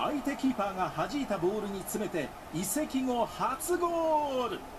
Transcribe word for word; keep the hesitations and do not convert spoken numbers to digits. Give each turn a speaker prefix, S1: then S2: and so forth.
S1: 相手キーパーが弾いたボールに詰めて移籍後初ゴール。